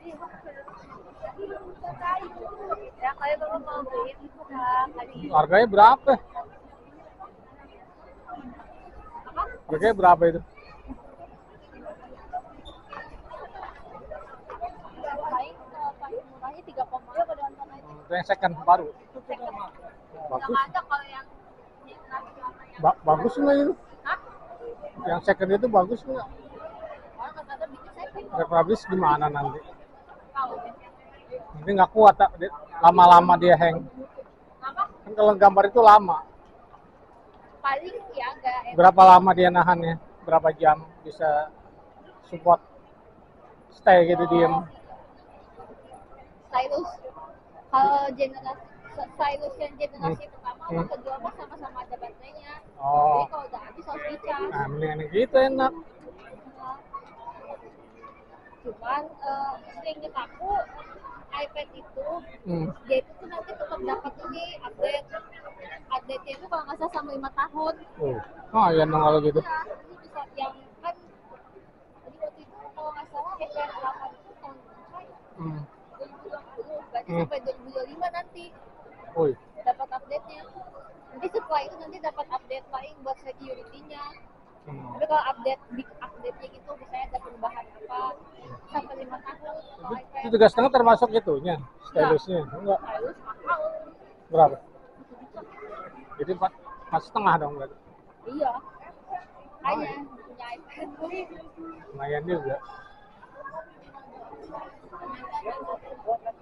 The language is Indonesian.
Ya kayak bapak mau beli itu kak tadi. Harganya berapa? Apa? Harganya berapa itu? Paling murahnya 3 koma. Ya pada nonton aja. Itu yang second baru. Second. Bagus. Nggak ada kalau yang Bagus nggak itu? Hah? Yang second itu bagus nggak? Orang nggak ada bikin second. Republish gimana nanti? Tahu. Nanti nggak kuat, lama-lama dia hang. Apa? Kan kalau gambar itu lama. Paling ya nggak Berapa lama dia nahannya? Berapa jam bisa support stay gitu diem? stylus. Kalau generasi stylus yang generasi pertama sama kedua mah sama-sama ada baterainya. Oh, Jadi kalau udah habis harus dicas. nah mendingan gitu enak. Cuman seinget aku iPad itu Hmm. dia itu tuh nanti tetap dapat ini update-nya itu kalau nggak salah sama 5 tahun. Oh iya dong kalau gitu. Iya, ini bisa yang kan jadi waktu itu kalau nggak salah iPad 8 itu tahun berapa ya? Hmm. 2020, berarti sampai 2025 nanti Wih. dapat update-nya. Nanti setelah itu nanti dapat update lain buat security-nya. Tapi kalau big update-nya gitu misalnya ada perubahan apa sampai 5 tahun kalau iPad. Itu 3,5 termasuk itunya, stylusnya. Enggak. Stylus mahal. Berapa? Jadi 4,5 dong berarti. Iya. Makanya punya iPad. Lumayan juga.